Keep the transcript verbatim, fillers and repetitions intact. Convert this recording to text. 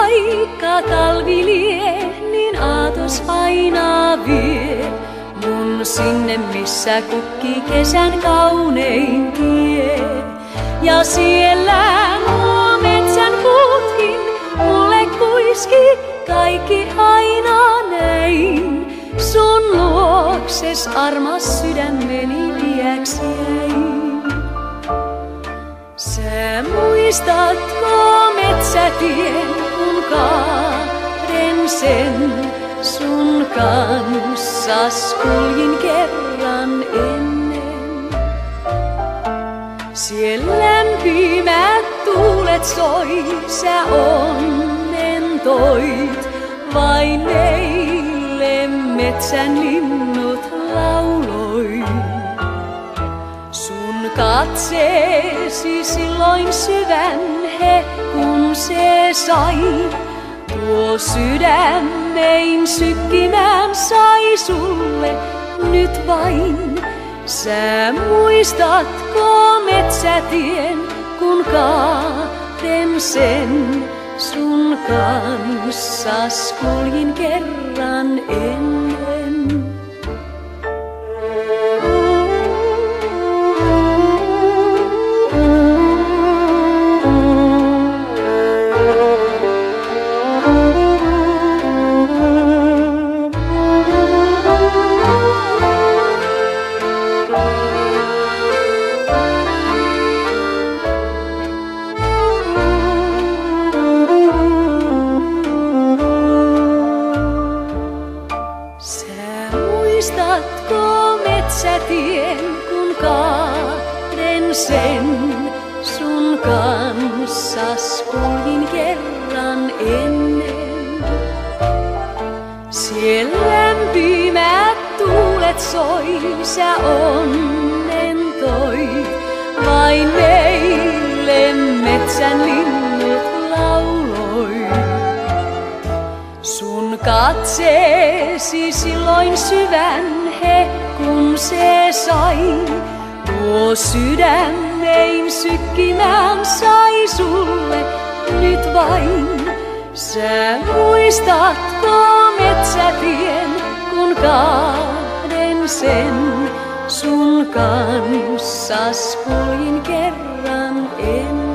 vaikka talvi lie, niin aatos aina vie mun sinne, missä kukki kesän kaunein tie. Ja siellä nuo metsän puutkin mulle kuiski kaikki aina näin. Sun luokses armas sydämeni iäksi jäin. Sä muistatko metsätien, kun kahden sen sun kanssas kuljin kerran ennen? Siellä lämpimät tuulet soi, sä onnen toit, vain meille metsän linnut lauloi. Sun katseesi silloin syvän hehkun se sai, tuo sydämein sykkimään sai sulle nyt vain. Sä muistatko metsätien, kun kahden sen sun kanssas kuljin kerran ennen? Muistatko metsätien, kun kahden sen sun kanssas kuljin kerran ennen? Siellä lämpimät tuulet soi, sä onnen toit, vain meille metsän linnut lauloi. Sun katseesi silloin syvän hehkun se sai, tuo sydämein sykkimään sai sulle nyt vain. Sä muistatko metsätien, kun kahden sen sun kanssas kuljin kerran ennen?